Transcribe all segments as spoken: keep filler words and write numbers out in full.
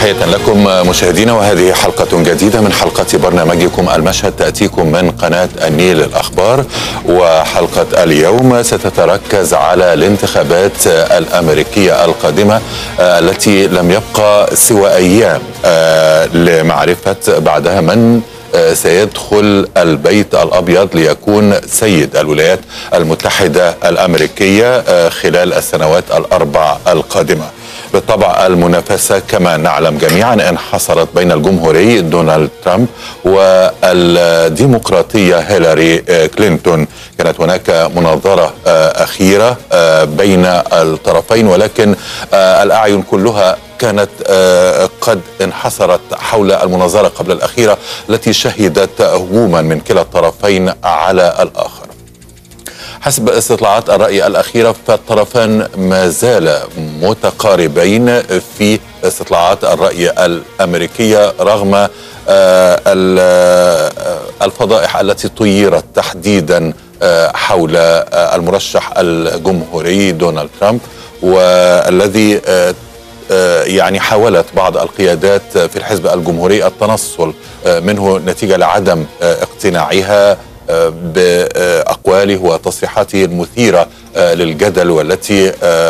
تحية لكم مشاهدينا، وهذه حلقة جديدة من حلقة برنامجكم المشهد تأتيكم من قناة النيل الأخبار. وحلقة اليوم ستتركز على الانتخابات الأمريكية القادمة التي لم يبقى سوى أيام لمعرفة بعدها من سيدخل البيت الأبيض ليكون سيد الولايات المتحدة الأمريكية خلال السنوات الأربع القادمة. بالطبع المنافسة كما نعلم جميعا انحصرت بين الجمهوري دونالد ترامب والديمقراطية هيلاري كلينتون. كانت هناك مناظرة أخيرة بين الطرفين، ولكن الأعين كلها كانت قد انحصرت حول المناظرة قبل الأخيرة التي شهدت هجوما من كلا الطرفين على الآخر. حسب استطلاعات الرأي الأخيرة فالطرفان ما زال متقاربين في استطلاعات الرأي الأمريكية رغم الفضائح التي طيرت تحديدا حول المرشح الجمهوري دونالد ترامب، والذي يعني حاولت بعض القيادات في الحزب الجمهوري التنصل منه نتيجة لعدم اقتناعها بأقواله وتصريحاته المثيرة للجدل، والتي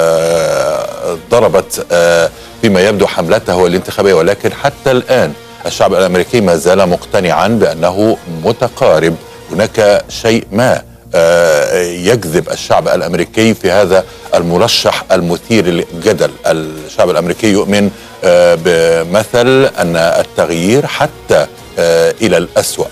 ضربت فيما يبدو حملته الانتخابية. ولكن حتى الآن الشعب الأمريكي ما زال مقتنعا بأنه متقارب. هناك شيء ما يجذب الشعب الأمريكي في هذا المرشح المثير للجدل. الشعب الأمريكي يؤمن بمثل أن التغيير حتى إلى الأسوأ.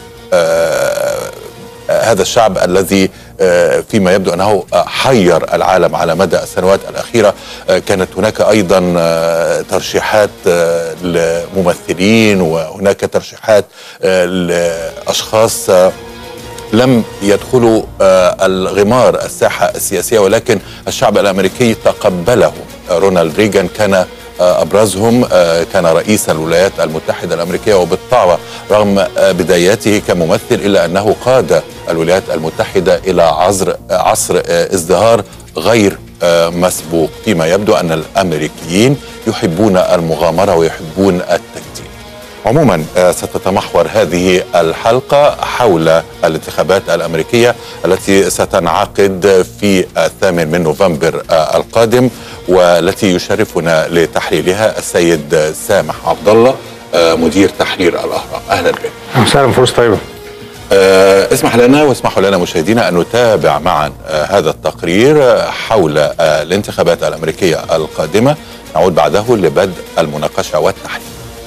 هذا الشعب الذي فيما يبدو أنه حير العالم على مدى السنوات الأخيرة. كانت هناك أيضا ترشيحات لممثلين، وهناك ترشيحات لأشخاص لم يدخلوا الغمار الساحة السياسية، ولكن الشعب الأمريكي تقبله. رونالد ريغان كان أبرزهم، كان رئيس الولايات المتحدة الأمريكية، وبالطبع رغم بداياته كممثل إلا أنه قاد الولايات المتحدة إلى عصر عصر ازدهار غير مسبوق. فيما يبدو أن الأمريكيين يحبون المغامرة ويحبون التجديد. عموما ستتمحور هذه الحلقة حول الانتخابات الأمريكية التي ستنعقد في الثامن من نوفمبر القادم، والتي يشرفنا لتحليلها السيد سامح عبد الله مدير تحرير الأهرام. أهلا بك. أهلا، فرصة طيبة. اسمح لنا واسمحوا لنا مشاهدينا أن نتابع معا هذا التقرير حول الانتخابات الأمريكية القادمة. نعود بعده لبدء المناقشة والتحليل.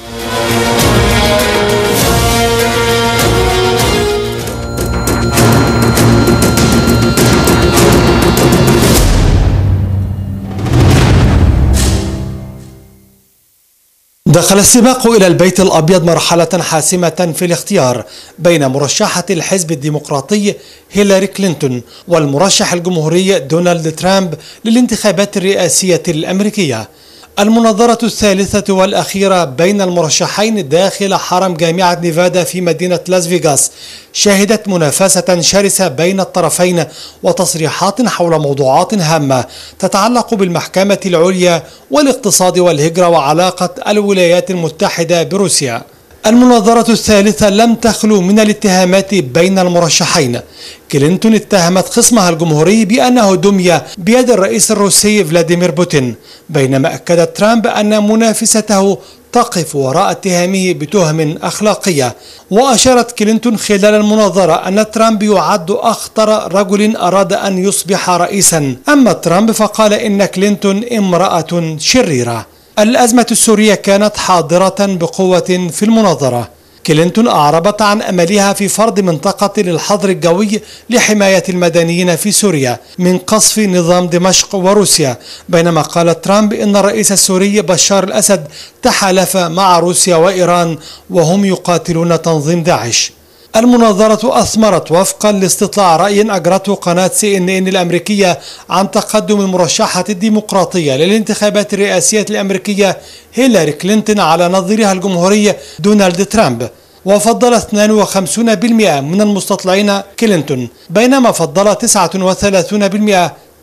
دخل السباق إلى البيت الأبيض مرحلة حاسمة في الاختيار بين مرشحة الحزب الديمقراطي هيلاري كلينتون والمرشح الجمهوري دونالد ترامب للانتخابات الرئاسية الأمريكية. المناظرة الثالثة والأخيرة بين المرشحين داخل حرم جامعة نيفادا في مدينة لاس فيغاس شهدت منافسة شرسة بين الطرفين وتصريحات حول موضوعات هامة تتعلق بالمحكمة العليا والاقتصاد والهجرة وعلاقة الولايات المتحدة بروسيا. المناظرة الثالثة لم تخلو من الاتهامات بين المرشحين. كلينتون اتهمت خصمها الجمهوري بأنه دمي بيد الرئيس الروسي فلاديمير بوتين، بينما أكدت ترامب أن منافسته تقف وراء اتهامه بتهم أخلاقية. وأشارت كلينتون خلال المناظرة أن ترامب يعد أخطر رجل أراد أن يصبح رئيسا، أما ترامب فقال إن كلينتون امرأة شريرة. الأزمة السورية كانت حاضرة بقوة في المناظرة. كلينتون أعربت عن أملها في فرض منطقة للحظر الجوي لحماية المدنيين في سوريا من قصف نظام دمشق وروسيا، بينما قال ترامب إن الرئيس السوري بشار الأسد تحالف مع روسيا وإيران وهم يقاتلون تنظيم داعش. المناظرة أثمرت وفقا لاستطلاع رأي أجرته قناة سي إن إن الأمريكية عن تقدم المرشحة الديمقراطية للانتخابات الرئاسية الأمريكية هيلاري كلينتون على نظيرها الجمهوري دونالد ترامب. وفضل اثنين وخمسين بالمئة من المستطلعين كلينتون، بينما فضل تسعة وثلاثين بالمئة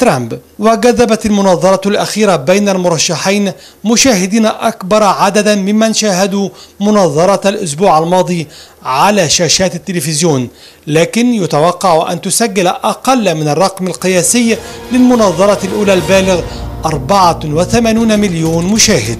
ترامب. وجذبت المناظرة الأخيرة بين المرشحين مشاهدين أكبر عددا ممن شاهدوا مناظرة الأسبوع الماضي على شاشات التلفزيون، لكن يتوقع أن تسجل أقل من الرقم القياسي للمناظرة الأولى البالغ أربعة وثمانين مليون مشاهد.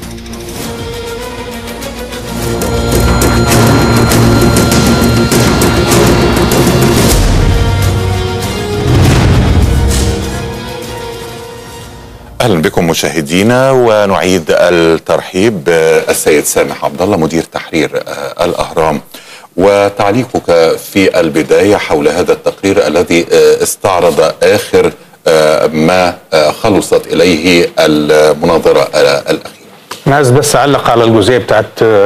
اهلا بكم مشاهدينا، ونعيد الترحيب بالسيد سامح عبد الله مدير تحرير الاهرام، وتعليقك في البدايه حول هذا التقرير الذي استعرض اخر ما خلصت اليه المناظره الاخيره. انا عايز بس اعلق على الجزئيه بتاعت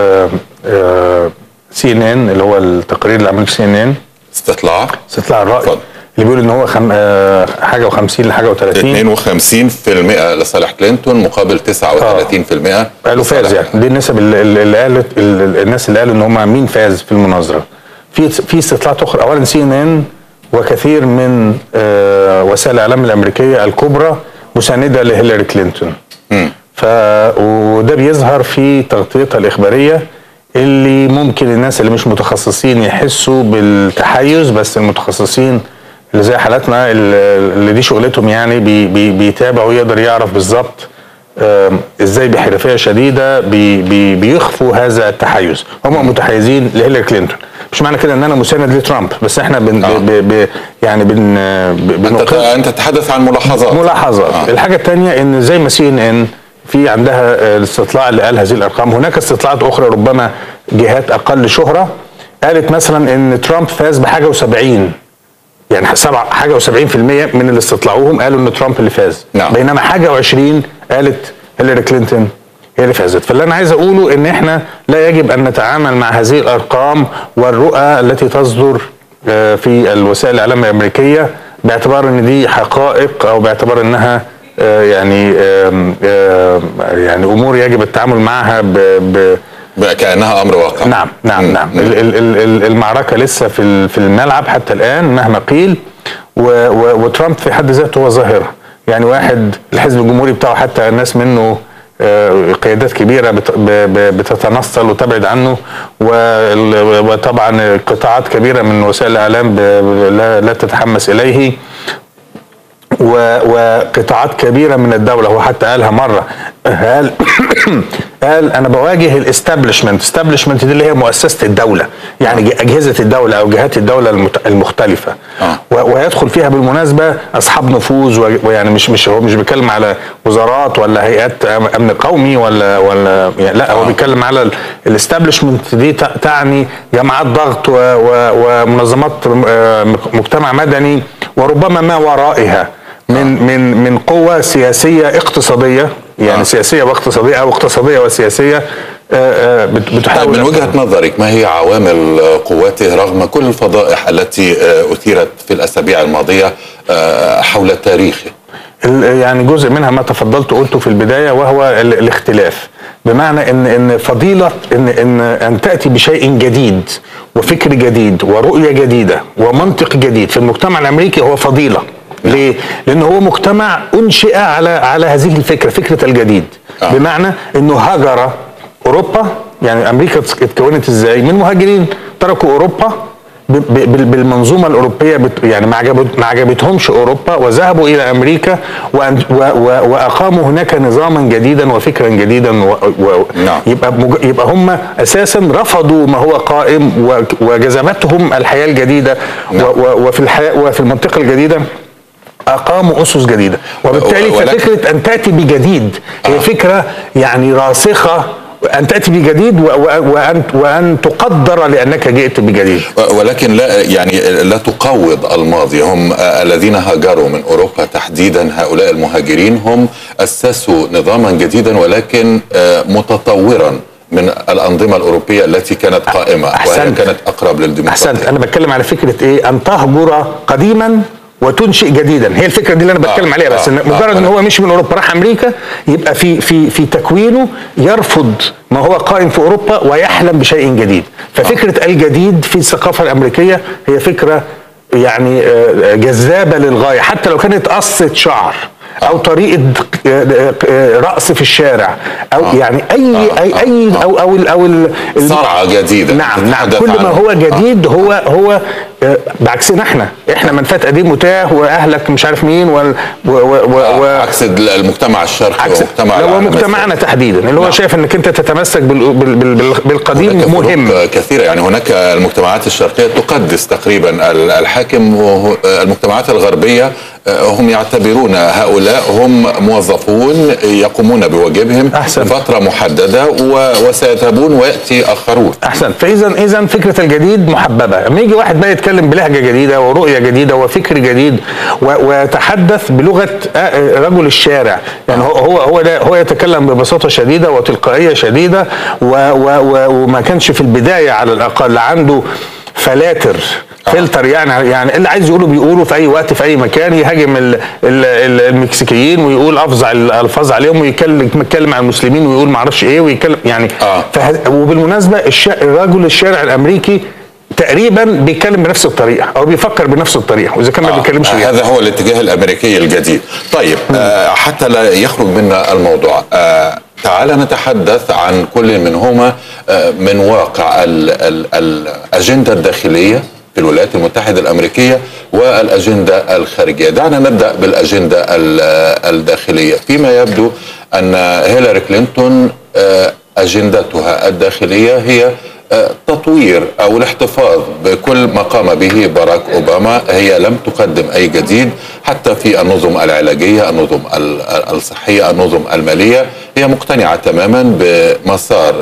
سي ان ان اللي هو التقرير اللي عمله سي ان ان، استطلاع استطلاع الراي فضل. اللي بيقول ان هو خم... آه حاجه و50 لحاجه و30 اثنين وخمسين بالمئة لصالح كلينتون مقابل تسعة وثلاثين بالمئة آه. قالوا فاز. يعني دي النسب اللي قالت الناس اللي قالوا ان هم مين فاز في المناظره. في في استطلاعات اخرى. اولا سي ان ان وكثير من آه وسائل الاعلام الامريكيه الكبرى مسانده لهيلاري كلينتون. م. ف وده بيظهر في تغطيتها الاخباريه اللي ممكن الناس اللي مش متخصصين يحسوا بالتحيز، بس المتخصصين اللي زي حالاتنا اللي دي شغلتهم يعني بي بي بيتابعوا يقدر يعرف بالظبط ازاي بحرفيه شديده بي بي بيخفوا هذا التحيز. هم متحيزين لهيلاري كلينتون، مش معنى كده ان انا مساند لترامب، بس احنا بن آه. ب ب يعني بن انت انت تتحدث عن ملاحظات ملاحظات آه. الحاجه الثانيه ان زي ما سي ان ان في عندها الاستطلاع اللي قال هذه الارقام، هناك استطلاعات اخرى ربما جهات اقل شهره قالت مثلا ان ترامب فاز بحاجه وسبعين، يعني سبعة حاجه وسبعين في المية من اللي استطلعوهم قالوا ان ترامب اللي فاز. نعم. بينما حاجه وعشرين قالت هيلاري كلينتون هي اللي فازت. فاللي انا عايز اقوله ان احنا لا يجب ان نتعامل مع هذه الارقام والرؤى التي تصدر في الوسائل الاعلام الامريكيه باعتبار ان دي حقائق او باعتبار انها يعني يعني امور يجب التعامل معها ب, ب كأنها أمر واقع. نعم نعم مم. نعم مم. المعركة لسه في في الملعب حتى الآن مهما قيل، وترامب في حد ذاته هو ظاهرة. يعني واحد الحزب الجمهوري بتاعه حتى الناس منه قيادات كبيرة بتتنصل وتبعد عنه، وطبعا قطاعات كبيرة من وسائل الإعلام لا تتحمس إليه، وقطاعات كبيرة من الدولة. هو حتى قالها مرة، قال قال أنا بواجه الاستابلشمنت. استابلشمنت دي اللي هي مؤسسة الدولة، يعني أجهزة الدولة أو جهات الدولة المختلفة. آه. ويدخل فيها بالمناسبة أصحاب نفوذ، ويعني مش مش هو مش بيتكلم على وزارات ولا هيئات أمن قومي ولا ولا يعني لا، هو بيتكلم على الاستابلشمنت دي تعني جماعات ضغط ومنظمات مجتمع مدني وربما ما ورائها من من من قوة سياسية اقتصادية، يعني آه. سياسية واقتصادية أو اقتصادية وسياسية بتحاول. من وجهة نظرك ما هي عوامل قوته رغم كل الفضائح التي أثيرت في الأسابيع الماضية حول تاريخه؟ يعني جزء منها ما تفضلت قلته في البداية، وهو الاختلاف، بمعنى ان ان فضيلة ان ان ان تأتي بشيء جديد وفكر جديد ورؤية جديدة ومنطق جديد في المجتمع الأمريكي هو فضيلة. ليه؟ لأنه هو مجتمع أنشئ على على هذه الفكرة، فكرة الجديد. آه. بمعنى أنه هاجر أوروبا، يعني أمريكا اتكونت إزاي؟ من مهاجرين تركوا أوروبا بالمنظومة الأوروبية، يعني ما عجبتهمش أوروبا وذهبوا إلى أمريكا وأقاموا هناك نظاما جديدا وفكرا جديدا. نعم. يبقى يبقى هم أساسا رفضوا ما هو قائم وجذبتهم الحياة الجديدة. نعم. وفي الحياة وفي المنطقة الجديدة أقاموا أسس جديدة، وبالتالي ففكرة أن تأتي بجديد هي فكرة يعني راسخة، أن تأتي بجديد وأن وأن تقدر لأنك جئت بجديد. ولكن لا يعني لا تقوض الماضي. هم الذين هاجروا من أوروبا تحديدا، هؤلاء المهاجرين هم أسسوا نظاما جديدا ولكن متطورا من الأنظمة الأوروبية التي كانت قائمة، وهي كانت أقرب للديمقراطية. أحسنت. أنا بتكلم على فكرة إيه؟ أن تهجر قديما وتنشئ جديدا، هي الفكره دي اللي انا بتكلم آه عليها. بس آه مجرد آه ان هو مش من اوروبا راح امريكا، يبقى في في في تكوينه يرفض ما هو قائم في اوروبا ويحلم بشيء جديد. ففكره آه. الجديد في الثقافه الامريكيه هي فكره يعني جذابه للغايه، حتى لو كانت قصه شعر او طريقه رقص في الشارع او آه. يعني اي آه. اي اي آه. او او او صرعه جديده. نعم نعم، كل ما هو جديد آه. هو هو بعكسنا احنا احنا منفات قديم وتاه واهلك مش عارف مين و و عكس المجتمع الشرقي ومجتمع هو مجتمعنا تحديدا اللي هو نعم. شايف انك انت تتمسك بال بال بال بالقديم مهم كثيره. يعني هناك المجتمعات الشرقيه تقدس تقريبا الحاكم، والمجتمعات الغربيه هم يعتبرون هؤلاء هم موظفون يقومون بواجبهم لفتره محدده وسيذهبون وياتي اخرون. احسن. فاذا اذا فكره الجديد محببه. لما يجي واحد بقى يتكلم بلهجه جديده ورؤيه جديده وفكر جديد ويتحدث بلغه رجل الشارع، يعني هو هو هو, هو يتكلم ببساطه شديده وتلقائيه شديده وما كانش في البدايه على الاقل عنده فلاتر فلتر، يعني يعني اللي عايز يقوله بيقوله في اي وقت في اي مكان، يهاجم ال ال المكسيكيين ويقول افظع الالفاظ عليهم، ويتكلم يتكلم عن المسلمين ويقول ما اعرفش ايه ويتكلم يعني آه. وبالمناسبه الرجل الشارع الامريكي تقريبا بيتكلم بنفس الطريقه او بيفكر بنفس الطريقه، واذا كان ما آه. بيتكلمش آه. هذا هو الاتجاه الامريكي الجديد. طيب آه حتى لا يخرج منا الموضوع، آه تعال نتحدث عن كل منهما آه من واقع الاجنده الداخليه في الولايات المتحدة الأمريكية والأجندة الخارجية. دعنا نبدأ بالأجندة الداخلية. فيما يبدو أن هيلاري كلينتون أجندتها الداخلية هي تطوير أو الاحتفاظ بكل ما قام به باراك أوباما. هي لم تقدم أي جديد حتى في النظم العلاجية، النظم الصحية، النظم المالية. هي مقتنعة تماما بمسار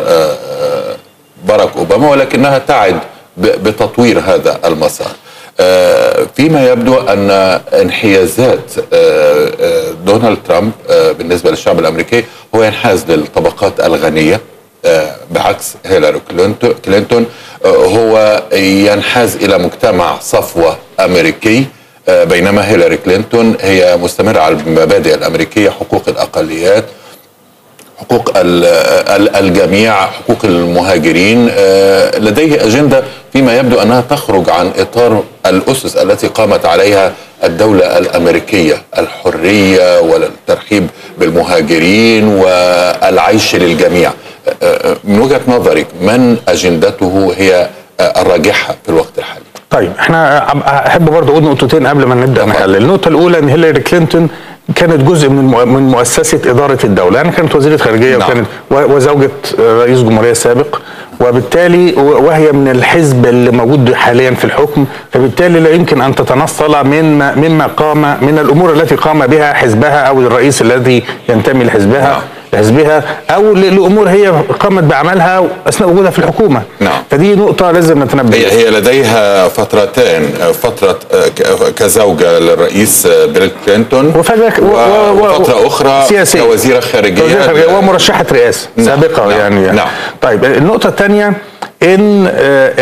باراك أوباما، ولكنها تعد بتطوير هذا المسار. فيما يبدو أن انحيازات دونالد ترامب بالنسبة للشعب الأمريكي هو ينحاز للطبقات الغنية، بعكس هيلاري كلينتون هو ينحاز إلى مجتمع صفوة أمريكي، بينما هيلاري كلينتون هي مستمرة على المبادئ الأمريكية، حقوق الأقليات، حقوق الجميع، حقوق المهاجرين. لديه أجندة فيما يبدو أنها تخرج عن إطار الأسس التي قامت عليها الدولة الأمريكية، الحرية والترحيب بالمهاجرين والعيش للجميع. من وجهة نظرك من أجندته هي الراجحة في الوقت الحالي؟ طيب احنا احب برضه اقول نقطتين قبل ما نبدا نحلل. النقطه الاولى ان هيلاري كلينتون كانت جزء من من مؤسسه اداره الدوله، يعني كانت وزيره خارجيه نعم. وكانت وزوجة رئيس جمهوريه سابق، وبالتالي وهي من الحزب اللي موجود حاليا في الحكم، فبالتالي لا يمكن ان تتنصل من مما قام من الامور التي قام بها حزبها او الرئيس الذي ينتمي لحزبها نعم. لحزبها او لامور هي قامت بعملها اثناء وجودها في الحكومه. نعم. فدي نقطه لازم نتنبه. هي هي لديها فترتين، فتره كزوجه للرئيس بيل كلينتون وفتره اخرى سياسية. كوزيره خارجيه ومرشحه رئاسه نعم. سابقه نعم. يعني نعم. طيب النقطه الثانيه ان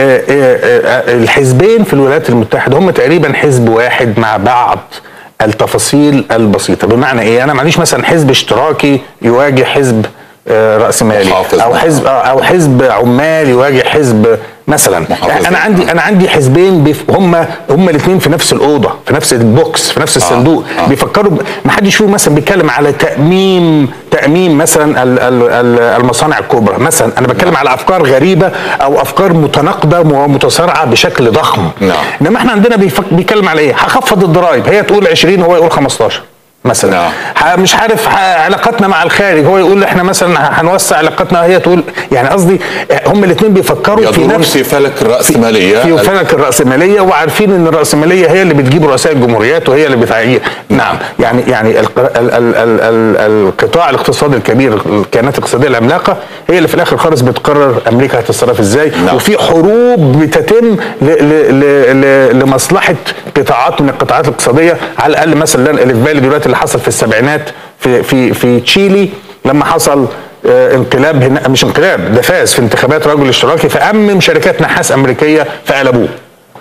الحزبين في الولايات المتحده هم تقريبا حزب واحد مع بعض التفاصيل البسيطه. بمعنى ايه؟ انا معليش مثلا حزب اشتراكي يواجه حزب رأسمالي او حزب او حزب عمال يواجه حزب مثلا. انا عندي انا عندي حزبين هم هم الاثنين في نفس الاوضه، في نفس البوكس، في نفس الصندوق. آه. آه. بيفكروا ما حدش فيهم مثلا بيتكلم على تأميم تأميم مثلا المصانع الكبرى مثلا. انا بتكلم على افكار غريبه او افكار متناقضه ومتصارعه بشكل ضخم. نعم. انما احنا عندنا بيتكلم على ايه؟ هخفض الضرائب، هي تقول عشرين هو يقول خمستاشر مثلا. نعم. مش عارف علاقتنا مع الخارج، هو يقول احنا مثلا هنوسع علاقتنا، هي تقول يعني قصدي هم الاثنين بيفكروا في نفس في فلك الرأسمالية في فلك الرأسمالية، وعارفين ان الرأسمالية هي اللي بتجيب رؤساء الجمهوريات وهي اللي بتعيين. نعم. يعني يعني ال ال ال ال ال القطاع الاقتصادي الكبير، الكيانات الاقتصادية العملاقة هي اللي في الاخر خالص بتقرر امريكا هتتصرف ازاي. نعم. وفي حروب بتتم ل ل ل لمصلحة قطاعات من القطاعات الاقتصادية. على الاقل مثلا اللي في بالي دلوقتي اللي حصل في السبعينات في في في تشيلي لما حصل آه انقلاب هنا، مش انقلاب ده فاز في انتخابات رجل اشتراكي فأمم شركات نحاس امريكيه فقلبوه.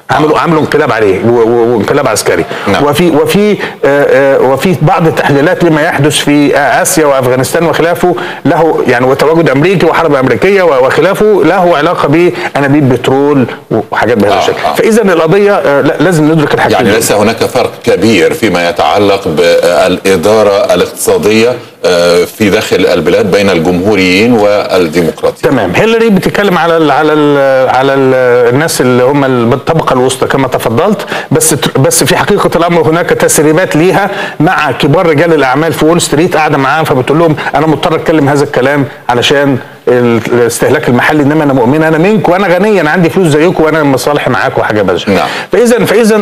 عملوا عملوا انقلاب عليه وانقلاب عسكري. نعم. وفي وفي آه وفي بعض التحليلات لما يحدث في اسيا وافغانستان وخلافه له يعني، وتواجد امريكي وحرب امريكيه وخلافه له علاقه بانابيب بترول وحاجات بهذا الشكل. آه آه. فاذا القضيه آه لازم ندرك الحاجتين. يعني ليس هناك فرق كبير فيما يتعلق بالاداره الاقتصاديه في داخل البلاد بين الجمهوريين والديمقراطيين. تمام. هيلاري بتتكلم على ال على ال على ال الناس اللي هم الطبقه الوسطى كما تفضلت، بس بس في حقيقه الامر هناك تسريبات ليها مع كبار رجال الاعمال في وول ستريت، قاعده معاهم فبتقول لهم انا مضطر اتكلم هذا الكلام علشان الاستهلاك المحلي، انما انا مؤمن انا منكم وانا غني، انا عندي فلوس زيكم وانا مصالح معاكم وحاجه بس. نعم. فاذا فاذا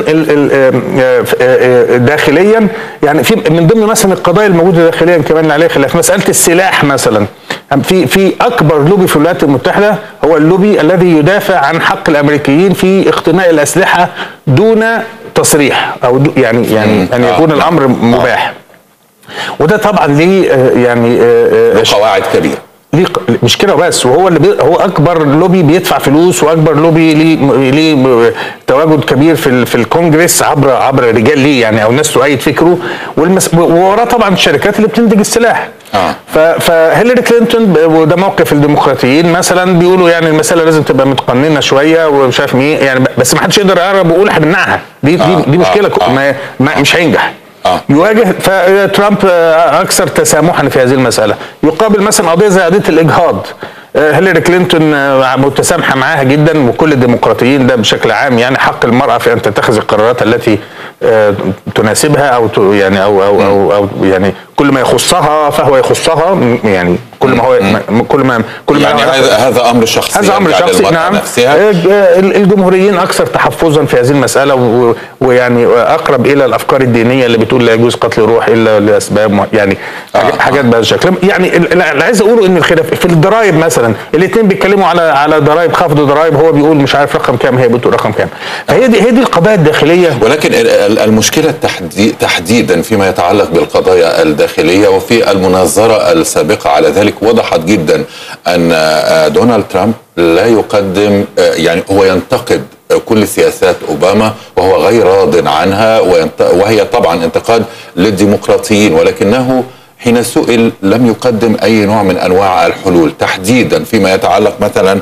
داخليا يعني في من ضمن مثلا القضايا الموجوده داخليا كمان اللي عليها خلاف مساله السلاح مثلا. في في اكبر لوبي في الولايات المتحده هو اللوبي الذي يدافع عن حق الامريكيين في اقتناء الاسلحه دون تصريح او يعني يعني ان يكون الامر مباح. وده طبعا ليه يعني قواعد كبيره. ليه مش كده بس، وهو اللي بي هو اكبر لوبي بيدفع فلوس، واكبر لوبي ليه ليه تواجد كبير في في الكونجرس عبر عبر رجال ليه يعني او ناس تؤيد فكره، ووراه طبعا الشركات اللي بتنتج السلاح. آه. فهيلاري كلينتون وده موقف الديمقراطيين مثلا بيقولوا يعني المساله لازم تبقى متقننه شويه ومش عارف مين يعني، بس ما حدش يقدر يقرب ويقول هنمنعها دي آه. دي, دي مشكله. آه. ما ما مش هينجح. آه. يواجه فترامب اكثر تسامحا في هذه المساله. يقابل مثلا قضيه زي قضيه الاجهاض، هيلاري كلينتون متسامحه معاها جدا، وكل الديمقراطيين ده بشكل عام يعني حق المراه في ان تتخذ القرارات التي تناسبها او يعني او او او, أو يعني كل ما يخصها فهو يخصها يعني كل ما هو كل ما كل يعني ما هذا هذا امر شخصي. هذا امر شخصي. نعم. نفسها. الجمهوريين اكثر تحفظا في هذه المساله ويعني اقرب الى الافكار الدينيه اللي بتقول لا يجوز قتل روح الا لاسباب يعني آه. حاجات بهذا الشكل. يعني اللي عايز اقوله ان الخلاف في الضرائب مثلا، الاثنين بيتكلموا على على ضرائب، خفض ضرائب، هو بيقول مش عارف رقم كام، هي بتقول رقم كام. فهي دي هي دي القضايا الداخليه. ولكن المشكله تحديدا فيما يتعلق بالقضايا الداخليه وفي المناظره السابقه على ذلك وضحت جدا ان دونالد ترامب لا يقدم يعني هو ينتقد كل سياسات اوباما وهو غير راض عنها، وهي طبعا انتقاد للديمقراطيين، ولكنه حين سئل لم يقدم اي نوع من انواع الحلول تحديدا فيما يتعلق مثلا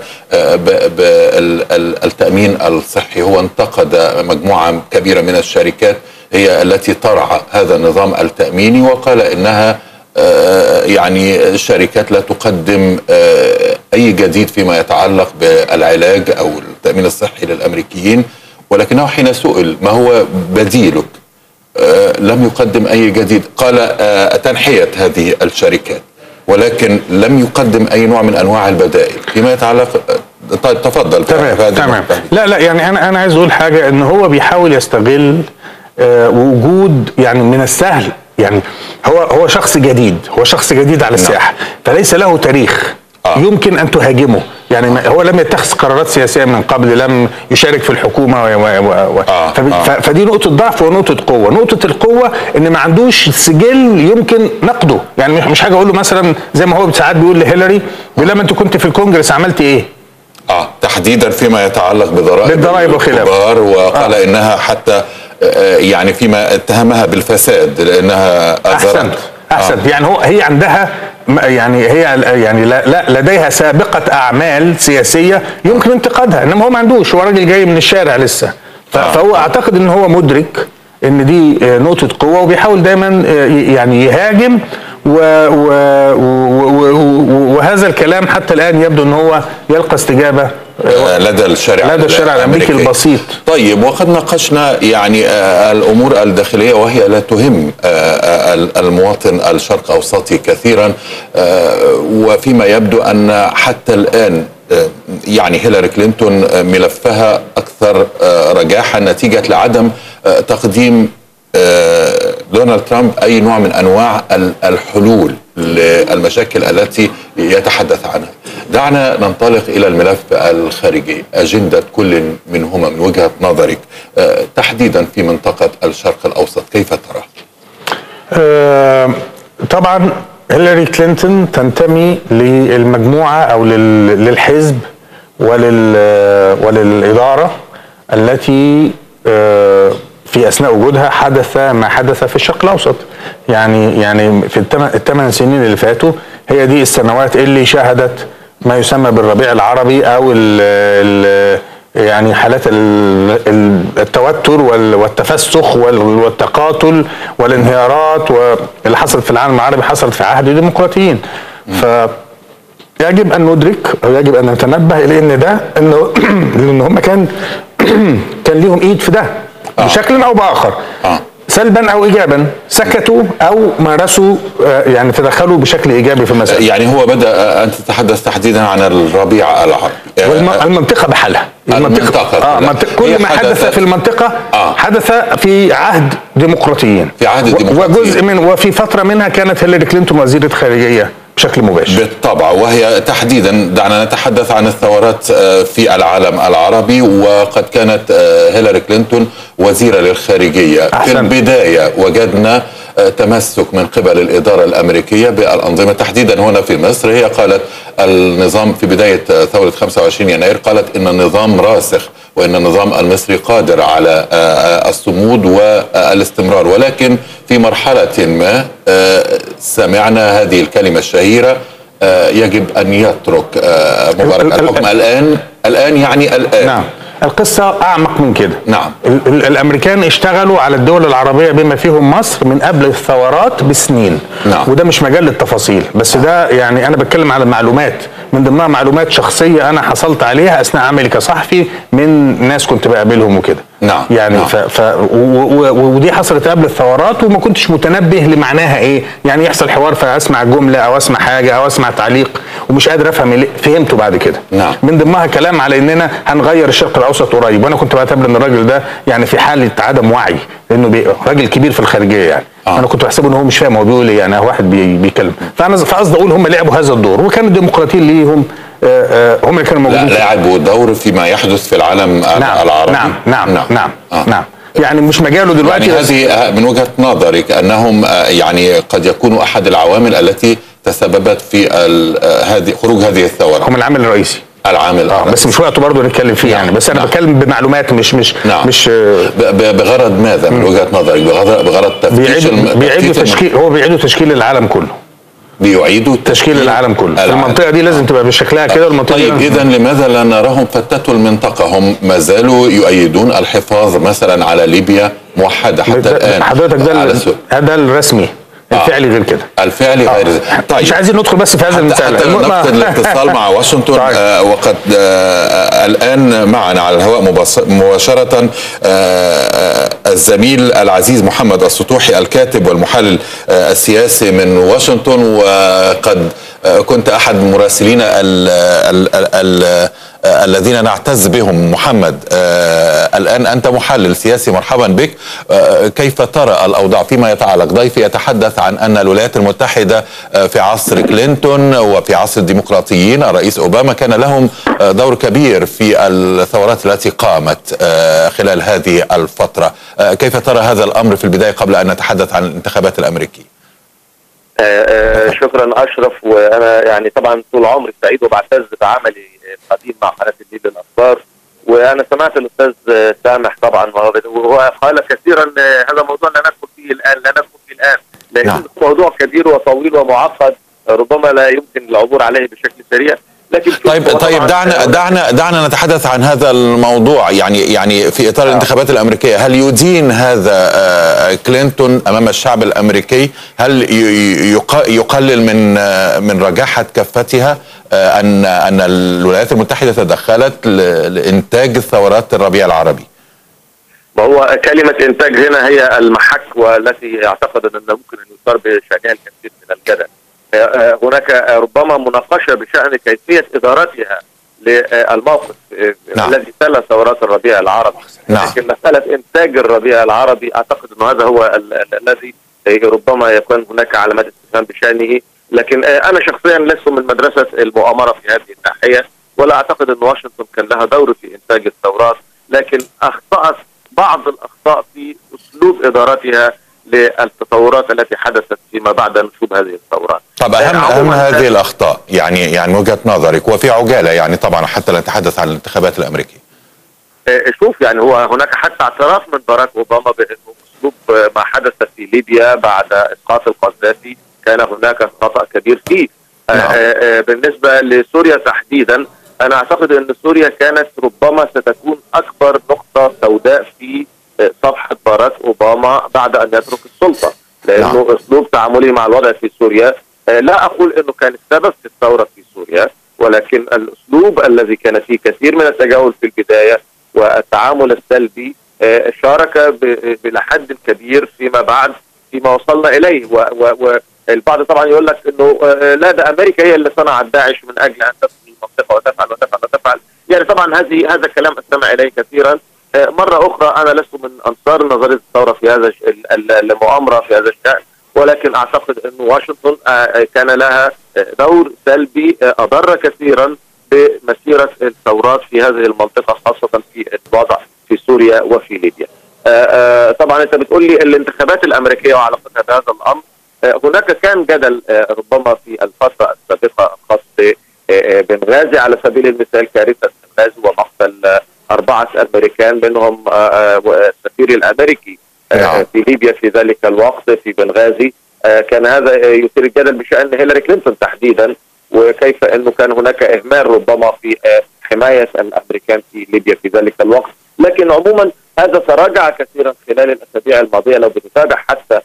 بالتامين الصحي. هو انتقد مجموعه كبيره من الشركات هي التي ترعى هذا النظام التاميني، وقال انها يعني الشركات لا تقدم اي جديد فيما يتعلق بالعلاج او التامين الصحي للامريكيين، ولكنه حين سئل ما هو بديلك لم يقدم اي جديد. قال تنحية هذه الشركات، ولكن لم يقدم اي نوع من انواع البدائل فيما يتعلق. طيب تفضل. تمام تمام. لا لا يعني انا انا عايز اقول حاجه، ان هو بيحاول يستغل وجود يعني من السهل يعني هو هو شخص جديد، هو شخص جديد على الساحه، فليس له تاريخ آه. يمكن ان تهاجمه يعني. هو لم يتخذ قرارات سياسيه من قبل، لم يشارك في الحكومه و و و آه. آه. فدي نقطه ضعف ونقطه قوه. نقطه القوه ان ما عندوش سجل يمكن نقده، يعني مش حاجه اقول له مثلا زي ما هو ساعات بيقول لهيلاري بيقول لما انت كنت في الكونجرس عملت ايه؟ اه تحديدا فيما يتعلق بضرائب بالضرائب وخلافه، وقال آه. انها حتى يعني فيما اتهمها بالفساد لانها احسنت احسنت آه. يعني هو هي عندها يعني هي يعني لا, لا لديها سابقه اعمال سياسيه يمكن انتقادها، انما هو ما عندوش، هو راجل جاي من الشارع لسه. آه. فهو اعتقد ان هو مدرك ان دي نقطه قوه، وبيحاول دايما يعني يهاجم و و و وهذا الكلام حتى الان يبدو ان هو يلقى استجابه لدى الشارع لدى الشارع الامريكي البسيط. طيب، وقد ناقشنا يعني الامور الداخليه وهي لا تهم المواطن الشرق اوسطي كثيرا، وفيما يبدو ان حتى الان يعني هيلاري كلينتون ملفها اكثر رجاحا نتيجه لعدم تقديم دونالد ترامب اي نوع من انواع الحلول للمشاكل التي يتحدث عنها. دعنا ننطلق الى الملف الخارجي، اجنده كل منهما من وجهه نظرك تحديدا في منطقه الشرق الاوسط كيف ترى؟ أه طبعا هيلاري كلينتون تنتمي للمجموعه او للحزب ولل وللاداره التي في اثناء وجودها حدث ما حدث في الشرق الاوسط. يعني يعني في الثمان سنين اللي فاتوا هي دي السنوات اللي شهدت ما يسمى بالربيع العربي او ال ال يعني حالات التوتر والتفسخ والتقاتل والانهيارات واللي حصلت في العالم العربي حصلت في عهد الديمقراطيين. ف يجب ان ندرك او يجب ان نتنبه الى ان ده انه ان هم كان كان ليهم ايد في ده آه. بشكل او باخر آه. سلبا او ايجابا، سكتوا او مارسوا يعني تدخلوا بشكل ايجابي في المسألة. يعني هو بدا ان تتحدث تحديدا عن الربيع العربي والمنطقه بحالها. المنطقه آه منطقة كل ما حدث في المنطقه آه. حدث في عهد ديمقراطيين في عهد الديمقراطيين وجزء من وفي فتره منها كانت هيلاري كلينتون وزيره خارجيه بشكل مباشر. بالطبع، وهي تحديدا دعنا نتحدث عن الثورات في العالم العربي، وقد كانت هيلاري كلينتون وزيرة للخارجية. أحسن. في البداية وجدنا تمسك من قبل الإدارة الأمريكية بالأنظمة تحديدا هنا في مصر. هي قالت النظام في بداية ثورة خمسة وعشرين يناير قالت إن النظام راسخ وإن النظام المصري قادر على الصمود والاستمرار، ولكن في مرحلة ما سمعنا هذه الكلمة الشهيرة يجب أن يترك مبارك الحكم الآن. الآن يعني الآن. نعم. القصة أعمق من كده. نعم. الأمريكان اشتغلوا على الدول العربية بما فيهم مصر من قبل الثورات بسنين. نعم. وده مش مجال للتفاصيل، بس ده يعني أنا بتكلم على المعلومات، من ضمنها معلومات شخصية أنا حصلت عليها أثناء عملي كصحفي من ناس كنت بقابلهم وكده. نعم. يعني نعم. ف ف ودي حصلت قبل الثورات وما كنتش متنبه لمعناها ايه، يعني يحصل حوار فاسمع جمله او اسمع حاجه او اسمع تعليق ومش قادر افهم، فهمته بعد كده. نعم. من ضمنها كلام على اننا هنغير الشرق الاوسط قريب، وانا كنت بعتبر ان الراجل ده يعني في حاله عدم وعي، لانه راجل كبير في الخارجيه يعني. آه. انا كنت بحسبه ان هو مش فاهم هو بيقول ايه، يعني واحد بي بيتكلم. فانا فقصدي اقول هم لعبوا هذا الدور، وكان الديمقراطيين ليهم آه آه هم اللي كانوا موجودين. لا، لعبوا دور فيما يحدث في العالم نعم. العربي. نعم نعم نعم نعم, آه. نعم. يعني مش مجاله دلوقتي. يعني هذه من وجهة نظرك أنهم يعني قد يكونوا أحد العوامل التي تسببت في هذه خروج هذه الثورة. هم العامل الرئيسي. العامل آه بس مش وقته برضه نتكلم فيه. نعم. يعني بس انا نعم. بتكلم بمعلومات مش مش نعم. مش بغرض ماذا من وجهة نظرك؟ بغرض بغرض تفتيش بيعيدوا بيعيدوا تشكيل هو بيعيدوا تشكيل العالم كله. بيعيدوا تشكيل العالم كله. العالم. المنطقه دي لازم تبقى بشكلها كده. المنطقه طيب اذا لماذا لا نراهم فتتوا المنطقه؟ هم ما زالوا يؤيدون الحفاظ مثلا على ليبيا موحده حتى الان. حضرتك ده هذا الرسمي. الفعلي غير كده. الفعلي غير آه. طيب مش عايزين ندخل بس في هذا المثال. حتى نفقد الاتصال مع واشنطن. طيب. آه وقد آه الان معنا على الهواء مباشره آه الزميل العزيز محمد السطوحي الكاتب والمحلل آه السياسي من واشنطن، وقد آه كنت احد مراسلين ال ال ال ال الذين نعتز بهم. محمد، آه الآن أنت محلل سياسي، مرحبا بك. آه كيف ترى الأوضاع فيما يتعلق؟ ضيفي يتحدث عن أن الولايات المتحدة آه في عصر كلينتون وفي عصر الديمقراطيين الرئيس أوباما كان لهم آه دور كبير في الثورات التي قامت آه خلال هذه الفترة. آه كيف ترى هذا الأمر في البداية قبل أن نتحدث عن الانتخابات الأمريكية؟ آه آه شكرا أشرف. وأنا يعني طبعا طول عمري سعيد وبعتز بعملي القديم مع قناة النيل للأخبار، وأنا سمعت الأستاذ سامح طبعا وهو قال كثيرا هذا الموضوع لا ندخل فيه الآن لا ندخل فيه الآن لأن نعم. موضوع كبير وطويل ومعقد ربما لا يمكن العبور عليه بشكل سريع. لكن طيب طيب دعنا دعنا دعنا نتحدث عن هذا الموضوع. يعني يعني في اطار الانتخابات الامريكيه، هل يدين هذا كلينتون امام الشعب الامريكي؟ هل يقلل من من رجاحه كفتها ان ان الولايات المتحده تدخلت لانتاج ثورات الربيع العربي؟ ما هو كلمه انتاج هنا هي المحك، والتي اعتقد ان ممكن ان يثار بشانها الكثير من الجدل. هناك ربما مناقشه بشان كيفيه ادارتها للموقف نعم. الذي تلا ثورات الربيع العربي. نعم. لكن مساله انتاج الربيع العربي اعتقد انه هذا هو الذي ربما يكون هناك علامات استفهام بشانه. لكن انا شخصيا لست من مدرسه المؤامره في هذه الناحيه، ولا اعتقد ان واشنطن كان لها دور في انتاج الثورات، لكن اخطات بعض الاخطاء في اسلوب ادارتها للتطورات التي حدثت فيما بعد نشوب هذه الثورات. طب اهم اهم هذه الاخطاء يعني يعني وجهة نظرك وفي عجاله يعني طبعا حتى لا نتحدث عن الانتخابات الامريكيه. شوف يعني هو هناك حتى اعتراف من باراك اوباما بانه اسلوب ما حدث في ليبيا بعد اسقاط القذافي كان هناك خطأ كبير فيه. نعم. بالنسبه لسوريا تحديدا انا اعتقد ان سوريا كانت ربما ستكون اكبر نقطه سوداء في صفحه باراك اوباما بعد ان يترك السلطه، لانه نعم. اسلوب تعامله مع الوضع في سوريا لا اقول انه كان السبب في الثوره في سوريا، ولكن الاسلوب الذي كان فيه كثير من التجاهل في البدايه والتعامل السلبي شارك الى حد كبير فيما بعد فيما وصلنا اليه. والبعض طبعا يقول لك انه لا ده امريكا هي اللي صنعت داعش من اجل ان تدخل المنطقه وتفعل وتفعل وتفعل، يعني طبعا هذه هذا الكلام استمع اليه كثيرا. مره اخرى انا لست من انصار نظريه الثوره في هذا المؤامره في هذا الشان، ولكن اعتقد ان واشنطن كان لها دور سلبي اضر كثيرا بمسيره الثورات في هذه المنطقه، خاصه في الوضع في سوريا وفي ليبيا. طبعا انت بتقول لي الانتخابات الامريكيه وعلاقتها بهذا الامر، هناك كان جدل ربما في الفتره السابقه الخاص ببنغازي على سبيل المثال، كارثه بنغازي ومقتل اربعه امريكان منهم السفير الامريكي في ليبيا في ذلك الوقت في بنغازي. كان هذا يثير الجدل بشأن هيلاري كلينتون تحديدا، وكيف انه كان هناك اهمال ربما في حمايه الامريكان في ليبيا في ذلك الوقت. لكن عموما هذا تراجع كثيرا خلال الاسابيع الماضيه. لو بتتابع حتى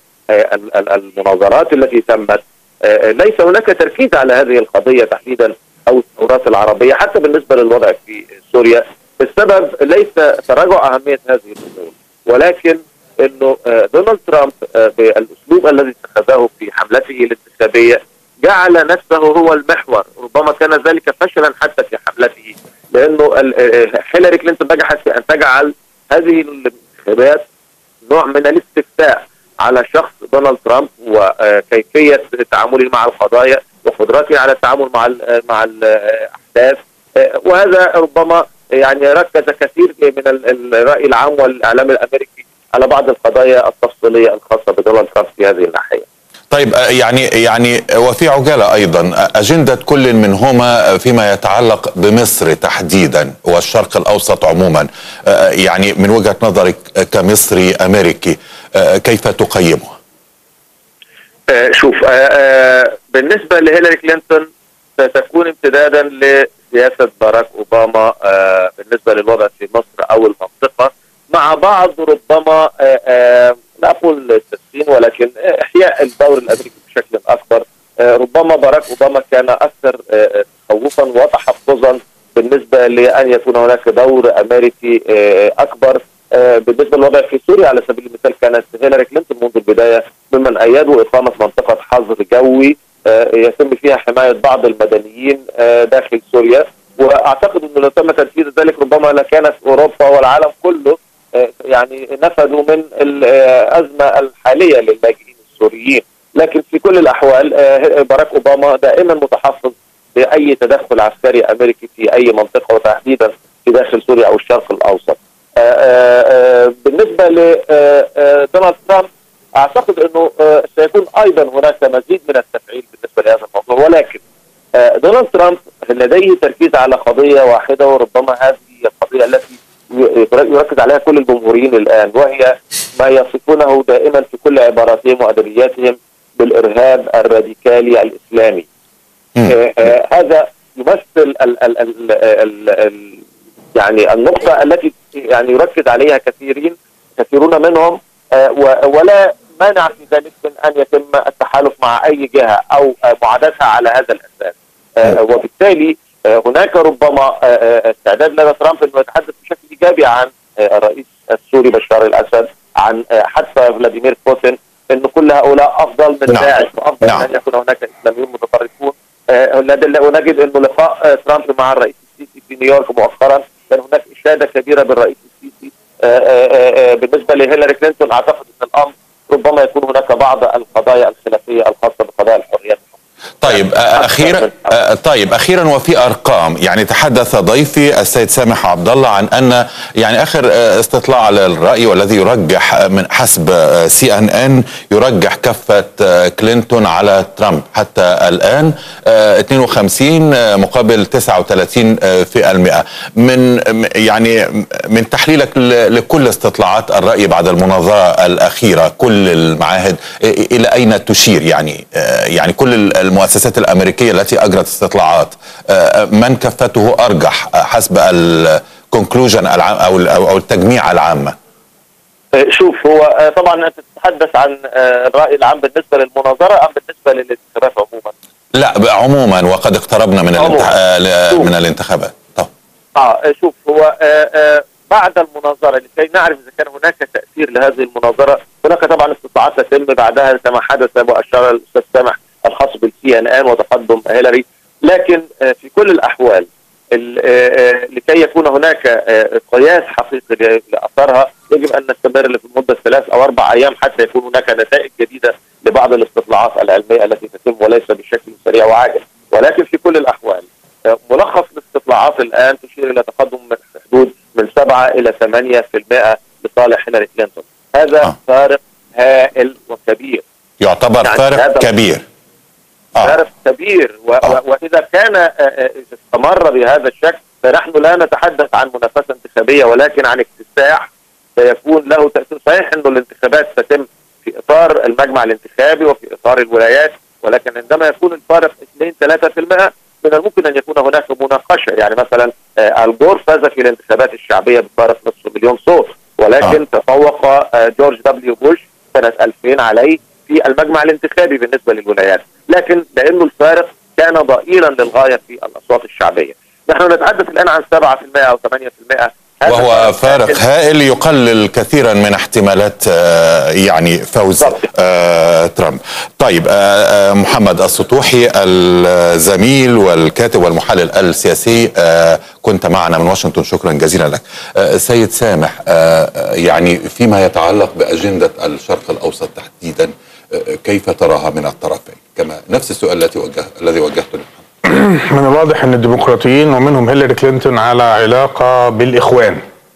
المناظرات التي تمت ليس هناك تركيز على هذه القضيه تحديدا او الثورات العربيه حتى بالنسبه للوضع في سوريا. السبب ليس تراجع اهميه هذه الامور، ولكن انه دونالد ترامب بالاسلوب الذي اتخذه في حملته الانتخابيه جعل نفسه هو المحور. ربما كان ذلك فشلا حتى في حملته، لانه هيلاري كلينتون نجحت في ان تجعل هذه الانتخابات نوع من الاستفتاء على شخص دونالد ترامب وكيفيه تعامله مع القضايا وقدرته على التعامل مع مع الاحداث، وهذا ربما يعني ركز كثير من الراي العام والاعلام الامريكي على بعض القضايا التفصيليه الخاصه بدونالد ترامب في هذه الناحيه. طيب يعني يعني وفي عجاله ايضا اجنده كل منهما فيما يتعلق بمصر تحديدا والشرق الاوسط عموما، يعني من وجهه نظرك كمصري امريكي كيف تقيمها؟ شوف، بالنسبه لهيلاري كلينتون ستكون امتدادا لسياسه باراك اوباما بالنسبه للوضع في مصر او المنطقه، مع بعض ربما لا اقول التسخين ولكن احياء الدور الامريكي بشكل اكبر. ربما باراك اوباما كان اكثر تخوفا وتحفظا بالنسبه لان يكون هناك دور امريكي اكبر. بالنسبه للوضع في سوريا على سبيل المثال كانت هيلاري كلينتون منذ البدايه ممن ايدوا اقامه منطقه حظر جوي يتم فيها حمايه بعض المدنيين داخل سوريا، واعتقد انه لو تم تنفيذ ذلك ربما لكانت اوروبا والعالم كله يعني نفذوا من الازمه الحاليه للاجئين السوريين. لكن في كل الاحوال باراك اوباما دائما متحفظ باي تدخل عسكري امريكي في اي منطقه وتحديدا في داخل سوريا او الشرق الاوسط. بالنسبه لدونالد ترامب اعتقد انه سيكون ايضا هناك مزيد من التفعيل بالنسبه لهذا الموضوع، ولكن دونالد ترامب لديه تركيز على قضيه واحده، وربما هذه القضيه التي يركز عليها كل الجمهوريين الان، وهي ما يصفونه دائما في كل عباراتهم وادبياتهم بالارهاب الراديكالي الاسلامي. آه آه هذا يمثل ال ال ال ال ال يعني النقطه التي يعني يركز عليها كثيرين كثيرون منهم، آه ولا مانع في ذلك من ان يتم التحالف مع اي جهه او معاداتها على هذا الاساس. آه وبالتالي هناك ربما استعداد لدى ترامب انه يتحدث بشكل ايجابي عن الرئيس السوري بشار الاسد، عن حتى فلاديمير بوتين، ان كل هؤلاء افضل من نعم. داعش وافضل نعم. من ان يكون هناك اسلاميون متطرفون. ونجد انه لقاء ترامب مع الرئيس السيسي في نيويورك مؤخرا كان هناك اشاده كبيره بالرئيس السيسي. بالنسبه لهيلاري كلينتون اعتقد ان الامر ربما يكون هناك بعض القضايا الخلافيه الخاصه بقضايا الحريات. طيب اخيرا طيب اخيرا وفي ارقام، يعني تحدث ضيفي السيد سامح عبد الله عن ان يعني اخر استطلاع للراي والذي يرجح من حسب سي ان ان يرجح كفه كلينتون على ترامب حتى الان اثنين وخمسين مقابل تسعة وثلاثين بالمئة. من يعني من تحليلك لكل استطلاعات الراي بعد المناظره الاخيره كل المعاهد الى اين تشير؟ يعني يعني كل المؤسسات الامريكيه التي اجرت استطلاعات من كفته ارجح حسب الكونكلوجن او او التجميع العامه؟ شوف، هو طبعا انت تتحدث عن الراي العام بالنسبه للمناظره ام بالنسبه للانتخابات عموما؟ لا عموما، وقد اقتربنا من الانتخ... من الانتخابات. طب اه شوف، هو آه آه بعد المناظره لكي نعرف اذا كان هناك تاثير لهذه المناظره، هناك طبعا استطلاعات تتم بعدها كما حدث واشار الاستاذ سامح الخاص بالسي ان ان وتقدم هيلاري، لكن آه في كل الاحوال آه لكي يكون هناك آه قياس حقيقي لاثارها يجب ان نستمر لمده ثلاث او اربع ايام حتى يكون هناك نتائج جديده لبعض الاستطلاعات العلميه التي تتم وليس بشكل سريع وعاجل. ولكن في كل الاحوال ملخص الاستطلاعات الان تشير الى تقدم من حدود من سبعة الى ثمانية بالمئة لصالح هيلاري كلينتون. هذا آه. فارق هائل وكبير، يعتبر يعني فارق كبير آه. فارق كبير و آه. واذا كان اذا استمر بهذا الشكل فنحن لا نتحدث عن منافسه انتخابيه ولكن عن اكتساح سيكون له تاثير. صحيح انه الانتخابات تتم في اطار المجمع الانتخابي وفي اطار الولايات، ولكن عندما يكون الفارق اثنين ثلاثة بالمئة من الممكن ان يكون هناك مناقشه. يعني مثلا آه الجور فاز في الانتخابات الشعبيه بفارق نصف مليون صوت، ولكن آه. تفوق آه جورج دبليو بوش سنه ألفين عليه في المجمع الانتخابي بالنسبه للولايات، لكن لانه الفارق كان ضئيلا للغايه في الاصوات الشعبيه. نحن نتحدث الان عن سبعة بالمئة او ثمانية بالمئة، وهو فارق هائل يقلل كثيرا من احتمالات يعني فوز ترامب. طيب محمد السطوحي الزميل والكاتب والمحلل السياسي كنت معنا من واشنطن، شكرا جزيلا لك. سيد سامح، يعني فيما يتعلق بأجندة الشرق الأوسط تحديدا كيف تراها من الطرفين؟ كما نفس السؤال الذي وجه الذي وجهته. من الواضح ان الديمقراطيين ومنهم هيلاري كلينتون على علاقه بالاخوان.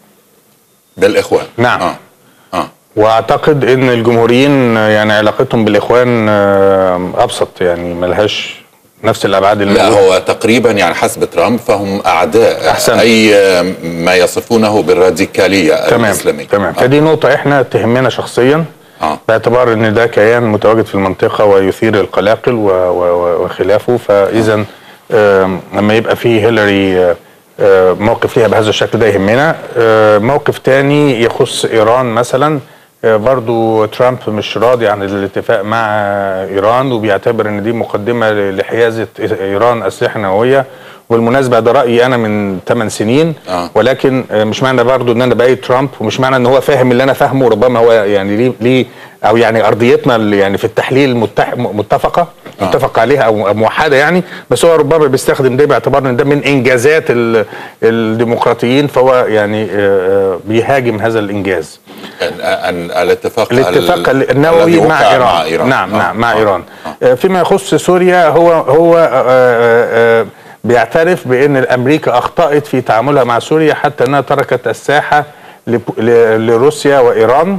بالاخوان نعم. آه. آه. واعتقد ان الجمهوريين يعني علاقتهم بالاخوان ابسط، يعني ملهاش نفس الابعاد اللي لا هو تقريبا يعني حسب ترامب فهم اعداء أحسن. اي ما يصفونه بالراديكاليه تمام. الاسلاميه. تمام. فدي نقطه احنا تهمنا شخصيا آه. باعتبار ان ده كيان متواجد في المنطقه ويثير القلاقل وخلافه، فاذا لما يبقى فيه هيلاري موقف ليها بهذا الشكل ده يهمنا. موقف تاني يخص ايران مثلا، برضو ترامب مش راضي عن الاتفاق مع ايران وبيعتبر ان دي مقدمه لحيازه ايران اسلحه نوويه. والمناسبه ده رايي انا من ثمان سنين آه. ولكن مش معنى برضو ان انا بايد ترامب ومش معنى ان هو فاهم اللي انا فاهمه، ربما هو يعني ليه ليه او يعني ارضيتنا يعني في التحليل متفقه آه. متفق عليها او موحده يعني، بس هو ربما بيستخدم ده باعتبار ان ده من انجازات الديمقراطيين، فهو يعني بيهاجم هذا الانجاز. ان الاتفاق الاتفاق النووي مع إيران. مع ايران نعم آه. نعم مع آه. ايران آه. فيما يخص سوريا هو هو آه آه بيعترف بان امريكا اخطأت في تعاملها مع سوريا حتى انها تركت الساحه لروسيا وايران،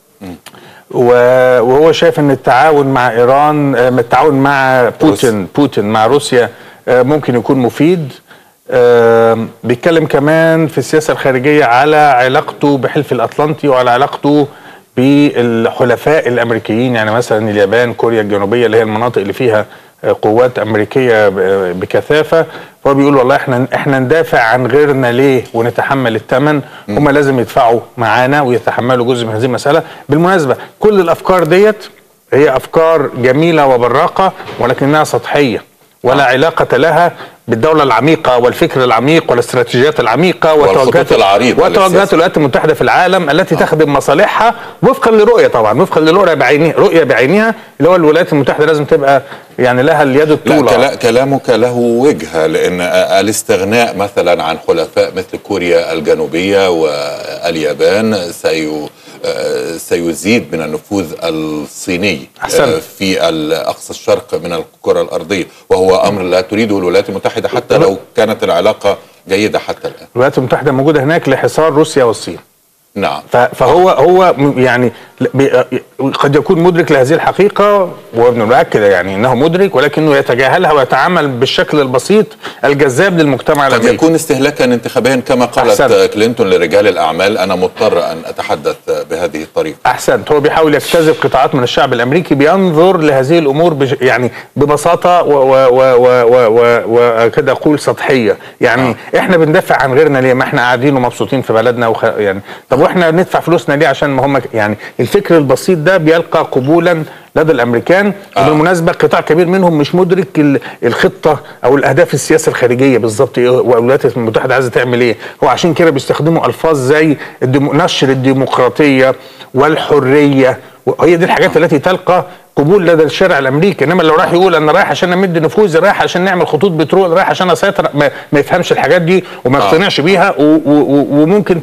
وهو شايف ان التعاون مع ايران التعاون مع بوتين بوتين مع روسيا ممكن يكون مفيد. بيتكلم كمان في السياسه الخارجيه على علاقته بحلف الاطلنطي وعلى علاقته بالحلفاء الامريكيين، يعني مثلا اليابان، كوريا الجنوبيه اللي هي المناطق اللي فيها قوات امريكيه بكثافه. فهو بيقول والله احنا احنا ندافع عن غيرنا ليه ونتحمل الثمن، هم لازم يدفعوا معانا ويتحملوا جزء من هذه المساله. بالمناسبه كل الافكار ديت هي افكار جميله وبراقه ولكنها سطحيه ولا علاقه لها بالدوله العميقه والفكر العميق والاستراتيجيات العميقه وتوجهات العريضه وتوجهات الولايات المتحده في العالم التي آه. تخدم مصالحها وفقا لرؤيه، طبعا وفقا لرؤيه بعينها رؤيه بعينها اللي هو الولايات المتحده لازم تبقى يعني لها اليد الطولى. لا كلامك له وجهه، لان الاستغناء مثلا عن حلفاء مثل كوريا الجنوبيه واليابان سيزيد من النفوذ الصيني أحسن. في أقصى الشرق من الكرة الأرضية، وهو أمر لا تريده الولايات المتحدة حتى لو كانت العلاقة جيدة حتى الآن. الولايات المتحدة موجودة هناك لحصار روسيا والصين. نعم. فهو هو يعني قد يكون مدرك لهذه الحقيقة، وبنؤكد يعني انه مدرك، ولكنه يتجاهلها ويتعامل بالشكل البسيط الجذاب للمجتمع الامريكي. قد يكون استهلاكا انتخابيا كما قالت أحسنت. كلينتون لرجال الاعمال: انا مضطر ان اتحدث بهذه الطريقة. احسنت. هو بيحاول يجتذب قطاعات من الشعب الامريكي، بينظر لهذه الامور بج يعني ببساطة وكده اقول سطحية. يعني آه. احنا بندافع عن غيرنا ليه؟ ما احنا قاعدين ومبسوطين في بلدنا وخ... يعني طب واحنا ندفع فلوسنا ليه عشان ما هم يعني الفكر البسيط ده بيلقى قبولا لدى الامريكان. آه. وبالمناسبه قطاع كبير منهم مش مدرك الخطه او الاهداف السياسه الخارجيه بالظبط ايه، والولايات المتحده عايزه تعمل ايه. هو عشان كده بيستخدموا الفاظ زي نشر الديمقراطيه والحريه، وهي دي الحاجات التي تلقى قبول لدى الشارع الامريكي. انما لو راح يقول انا رايح عشان امد نفوذي، رايح عشان نعمل خطوط بترول، رايح عشان اسيطر، ما, ما يفهمش الحاجات دي وما يقتنعش بيها، وممكن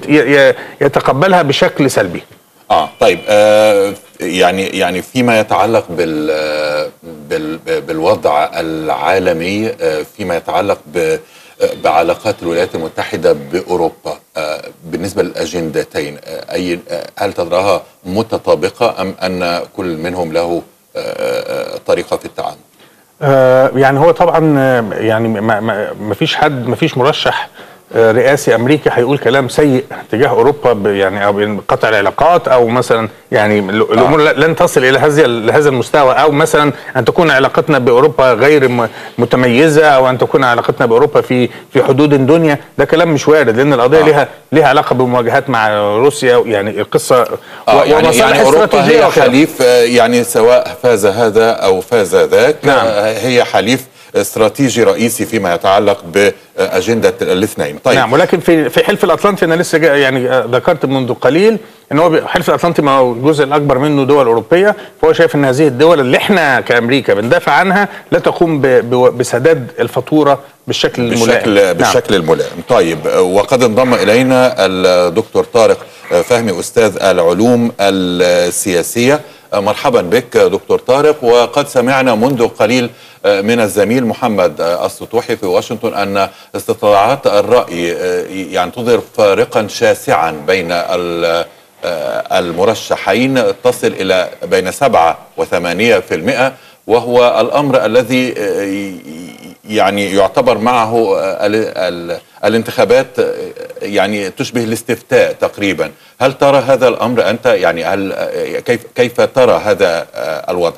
يتقبلها بشكل سلبي. اه طيب آه يعني يعني فيما يتعلق بال بال بالوضع العالمي، آه فيما يتعلق ب بعلاقات الولايات المتحدة بأوروبا، آه بالنسبة للأجندتين، آه أي آه هل تراها متطابقة أم أن كل منهم له آه طريقة في التعامل؟ آه يعني هو طبعا يعني ما, ما, ما فيش حد، ما فيش مرشح رئاسي امريكي هيقول كلام سيء تجاه اوروبا، يعني او قطع العلاقات، او مثلا يعني الامور آه. لن تصل الى هذا لهذا المستوى، او مثلا ان تكون علاقتنا باوروبا غير متميزه، او ان تكون علاقتنا باوروبا في في حدود الدنيا. ده كلام مش وارد، لان القضيه آه. لها لها علاقه بمواجهات مع روسيا، يعني القصه آه يعني, يعني اوروبا هي حليف، يعني سواء فاز هذا او فاز ذاك. نعم. هي حليف استراتيجي رئيسي فيما يتعلق بأجندة الاثنين. طيب. نعم، ولكن في في حلف الأطلنطي أنا لسه يعني ذكرت منذ قليل ان هو حلف الأطلنطي ما هو الجزء الأكبر منه دول أوروبية، فهو شايف ان هذه الدول اللي احنا كأمريكا بندافع عنها لا تقوم بسداد الفاتورة بالشكل الملائم. بالشكل بالشكل نعم. الملائم. طيب، وقد انضم إلينا الدكتور طارق فهمي أستاذ العلوم السياسية. مرحبا بك دكتور طارق. وقد سمعنا منذ قليل من الزميل محمد السطوحي في واشنطن أن استطلاعات الرأي يعني تظهر فارقا شاسعا بين المرشحين تصل إلى بين سبعة وثمانية في المئة، وهو الأمر الذي يعني يعتبر معه الانتخابات يعني تشبه الاستفتاء تقريبا. هل ترى هذا الأمر أنت؟ يعني هل كيف كيف ترى هذا الوضع؟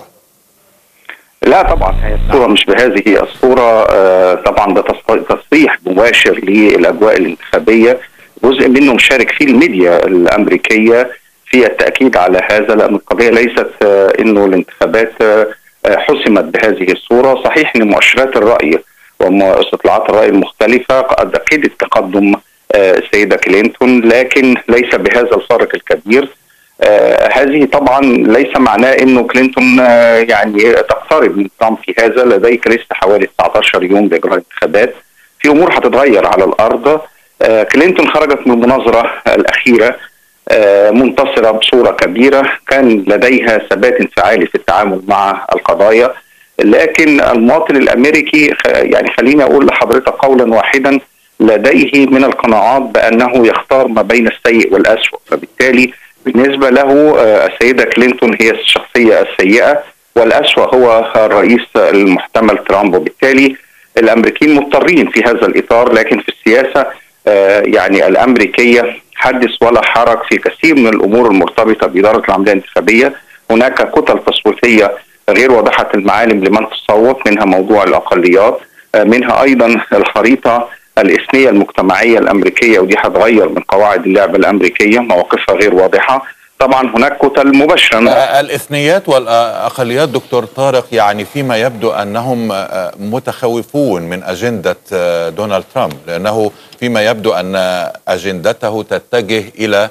لا طبعا هي الصورة مش بهذه الصورة. طبعا ده تصريح مباشر للأجواء الانتخابية، جزء منه مشارك فيه الميديا الأمريكية في التأكيد على هذا، لأن القضية ليست إنه الانتخابات حسمت بهذه الصورة. صحيح أن مؤشرات الرأي واستطلاعات الرأي المختلفة قد أكدت تقدم السيدة كلينتون، لكن ليس بهذا الفارق الكبير. آه هذه طبعا ليس معناه انه كلينتون آه يعني تقترب من ترامب في هذا. لديك لسه حوالي تسعة عشر يوم لاجراء الانتخابات، في امور هتتغير على الارض. آه كلينتون خرجت من المناظره الاخيره آه منتصره بصوره كبيره، كان لديها ثبات انفعالي في التعامل مع القضايا، لكن المواطن الامريكي يعني خليني اقول لحضرتك قولا واحدا لديه من القناعات بانه يختار ما بين السيء والاسوأ، فبالتالي بالنسبة له السيدة كلينتون هي الشخصية السيئة والأسوأ هو الرئيس المحتمل ترامب، وبالتالي الأمريكيين مضطرين في هذا الإطار. لكن في السياسة يعني الأمريكية حدث ولا حرج في كثير من الأمور المرتبطة بإدارة العملية الانتخابية. هناك كتل تصويتية غير واضحة المعالم لمن تصوت، منها موضوع الأقليات، منها أيضا الخريطة الإثنية المجتمعية الأمريكية، ودي هتغير من قواعد اللعبة الأمريكية، مواقفها غير واضحة. طبعا هناك كتل مباشرة. الإثنيات والأقليات دكتور طارق، يعني فيما يبدو أنهم متخوفون من أجندة دونالد ترامب، لأنه فيما يبدو أن أجندته تتجه إلى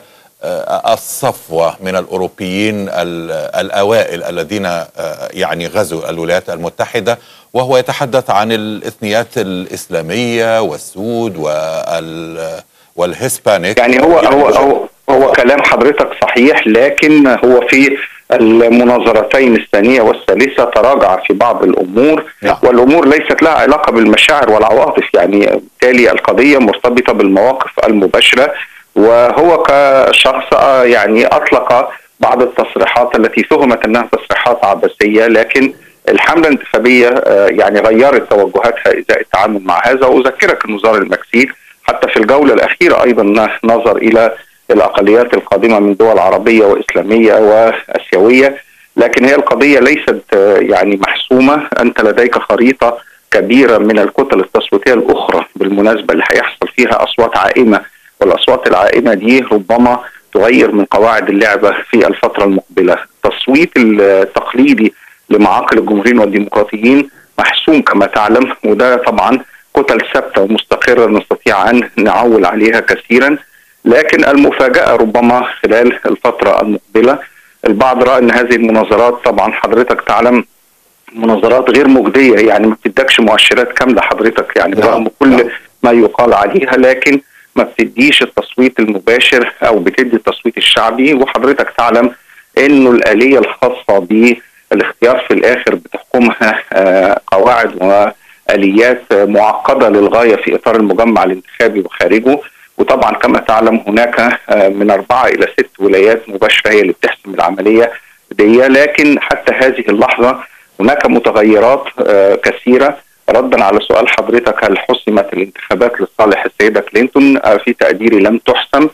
الصفوة من الأوروبيين الأوائل الذين يعني غزوا الولايات المتحدة، وهو يتحدث عن الإثنيات الإسلامية والسود والهسبانيك. يعني هو هو هو هو كلام حضرتك صحيح، لكن هو في المناظرتين الثانية والثالثة تراجع في بعض الأمور. نعم. والأمور ليست لها علاقة بالمشاعر والعواطف، يعني بالتالي القضية مرتبطة بالمواقف المباشرة. وهو كشخص يعني أطلق بعض التصريحات التي تهمت أنها تصريحات عبثية، لكن الحملة الانتخابية يعني غيرت توجهاتها إزاء التعامل مع هذا. وأذكرك أن وزارة المكسيك حتى في الجولة الأخيرة أيضا نظر إلى الأقليات القادمة من دول عربية وإسلامية وآسيوية، لكن هي القضية ليست يعني محسومة. أنت لديك خريطة كبيرة من الكتل التصويتية الأخرى بالمناسبة اللي هيحصل فيها أصوات عائمة، والأصوات العائمة دي ربما تغير من قواعد اللعبة في الفترة المقبلة. التصويت التقليدي لمعاقل الجمهوريين والديمقراطيين محسوم كما تعلم، وده طبعا كتل ثابتة ومستقرة نستطيع أن نعول عليها كثيرا. لكن المفاجأة ربما خلال الفترة المقبلة، البعض رأى أن هذه المناظرات طبعا حضرتك تعلم مناظرات غير مجدية، يعني ما بتدكش مؤشرات كاملة حضرتك يعني برغم كل ما يقال عليها، لكن ما بتديش التصويت المباشر أو بتدي التصويت الشعبي. وحضرتك تعلم أنه الآلية الخاصة بالاختيار في الآخر بتحكمها قواعد وآليات معقدة للغاية في إطار المجمع الانتخابي وخارجه. وطبعا كما تعلم هناك من أربعة إلى ست ولايات مباشرة هي اللي بتحسم العملية دي. لكن حتى هذه اللحظة هناك متغيرات كثيرة. ردا على سؤال حضرتك هل حسمت الانتخابات لصالح السيدة كلينتون، في تقديري لم تحسم،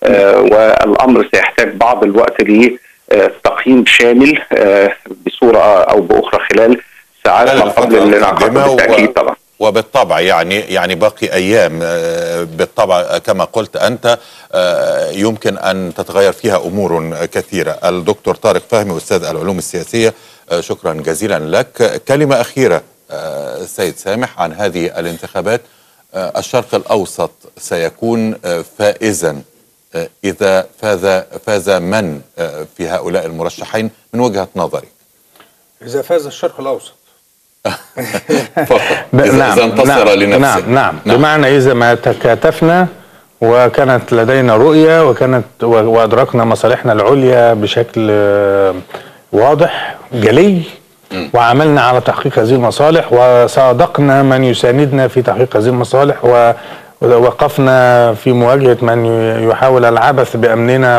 والأمر سيحتاج بعض الوقت لتقييم شامل بصورة أو بأخرى خلال ساعات ما قبل الانعقاد بالتأكيد طبعا. وبالطبع يعني يعني باقي ايام بالطبع كما قلت انت يمكن ان تتغير فيها امور كثيره. الدكتور طارق فهمي استاذ العلوم السياسيه، شكرا جزيلا لك. كلمه اخيره سيد سامح عن هذه الانتخابات. الشرق الاوسط سيكون فائزا اذا فاز فاز من في هؤلاء المرشحين من وجهه نظرك؟ اذا فاز الشرق الاوسط فقط إذا, نعم إذا انتصر نعم لنفسه. نعم, نعم نعم بمعنى إذا ما تكاتفنا وكانت لدينا رؤية وكانت وأدركنا مصالحنا العليا بشكل واضح جلي وعملنا على تحقيق هذه المصالح وصادقنا من يساندنا في تحقيق هذه المصالح ووقفنا في مواجهة من يحاول العبث بأمننا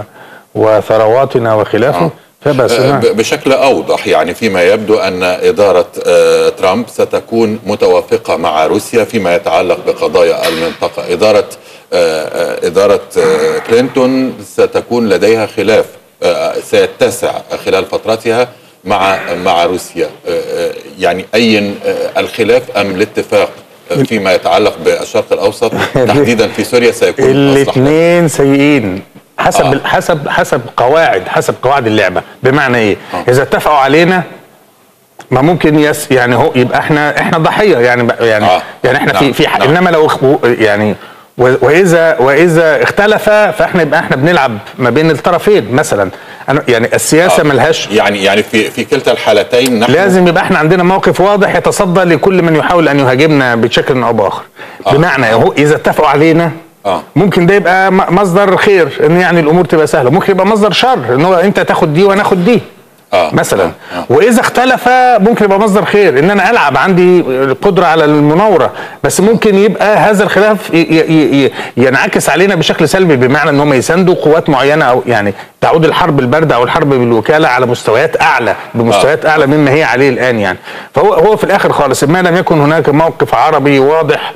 وثرواتنا وخلافه. آه. بشكل أوضح يعني فيما يبدو أن إدارة ترامب ستكون متوافقة مع روسيا فيما يتعلق بقضايا المنطقة. إدارة إدارة كلينتون ستكون لديها خلاف سيتسع خلال فترتها مع مع روسيا. يعني أي الخلاف أم الاتفاق فيما يتعلق بالشرق الأوسط تحديدا في سوريا سيكون الاثنين سيئين حسب آه. حسب حسب قواعد حسب قواعد اللعبه. بمعنى ايه؟ آه. اذا اتفقوا علينا ما ممكن يس يعني هو يبقى احنا احنا ضحيه يعني يعني آه. يعني احنا نعم. في في نعم. انما لو يعني واذا واذا اختلف فاحنا يبقى احنا بنلعب ما بين الطرفين مثلا. يعني السياسه آه. ملهاش يعني يعني في في كلتا الحالتين نحن لازم يبقى احنا عندنا موقف واضح يتصدى لكل من يحاول ان يهاجمنا بشكل او باخر. آه. بمعنى هو اذا اتفقوا علينا آه. ممكن ده يبقى مصدر خير ان يعني الامور تبقى سهله، ممكن يبقى مصدر شر ان هو انت تاخد دي وانا اخد دي آه. مثلا آه. آه. واذا اختلف ممكن يبقى مصدر خير ان انا العب عندي القدره على المناوره، بس ممكن يبقى هذا الخلاف ينعكس علينا بشكل سلبي بمعنى ان هم يساندوا قوات معينه او يعني تعود الحرب البارده او الحرب بالوكاله على مستويات اعلى بمستويات آه. اعلى مما هي عليه الان يعني. فهو هو في الاخر خالص ما لم يكن هناك موقف عربي واضح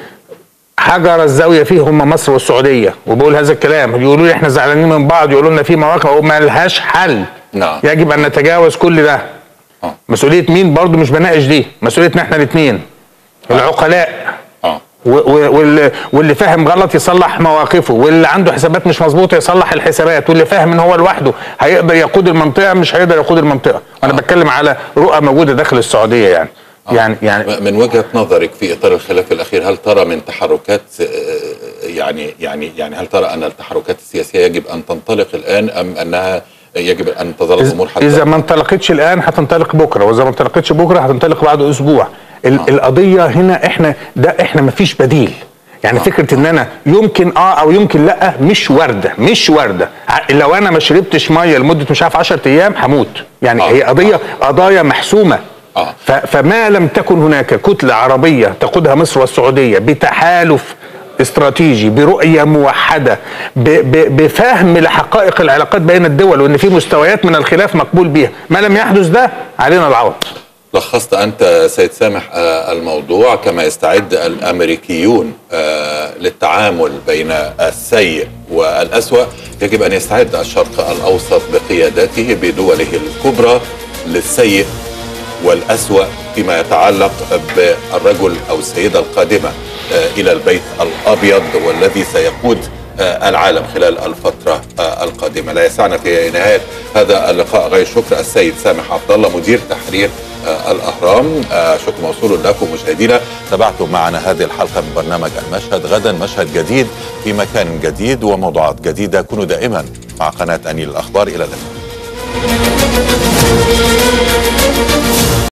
حجر الزاويه فيه هم مصر والسعوديه، وبقول هذا الكلام يقولوا لي احنا زعلانين من بعض يقولوا لنا في مواقف وما لهاش حل. نعم. يجب ان نتجاوز كل ده. آه. مسؤوليه مين برضو مش بناقش دي، مسؤوليتنا احنا الاثنين آه. العقلاء آه. واللي, واللي فاهم غلط يصلح مواقفه، واللي عنده حسابات مش مظبوطه يصلح الحسابات، واللي فاهم ان هو لوحده هيقدر يقود المنطقه مش هيقدر يقود المنطقه. آه. انا بتكلم على رؤى موجوده داخل السعوديه يعني. آه. يعني يعني من وجهة نظرك في إطار الخلاف الأخير هل ترى من تحركات يعني يعني يعني هل ترى أن التحركات السياسية يجب أن تنطلق الآن أم أنها يجب أن تظل الأمور حتى إذا ما انطلقتش الآن هتنطلق بكرة، وإذا ما انطلقتش بكرة هتنطلق بعد أسبوع. آه. القضية هنا إحنا ده إحنا ما فيش بديل. يعني فكره ان انا يمكن اه او يمكن لا مش وارده مش وارده. لو انا ما شربتش ميه لمده مش عارف عشرة ايام هموت. يعني آه. هي قضيه آه. قضايا محسومه. آه. فما لم تكن هناك كتله عربيه تقودها مصر والسعوديه بتحالف استراتيجي برؤيه موحده بفهم لحقائق العلاقات بين الدول وان في مستويات من الخلاف مقبول بيها، ما لم يحدث ده علينا العوض. لخصت أنت سيد سامح الموضوع كما يستعد الأمريكيون للتعامل بين السيء والأسوأ، يجب أن يستعد الشرق الأوسط بقيادته بدوله الكبرى للسيء والأسوأ فيما يتعلق بالرجل أو السيدة القادمة إلى البيت الأبيض والذي سيقود العالم خلال الفترة القادمة. لا يسعنا في نهاية هذا اللقاء غير شكر السيد سامح عبد الله مدير تحرير الأهرام. شكر موصول لكم مشاهدينا، تابعتم معنا هذه الحلقة من برنامج المشهد. غدا مشهد جديد في مكان جديد وموضوعات جديدة. كونوا دائما مع قناة أنيل الأخبار. إلى اللقاء.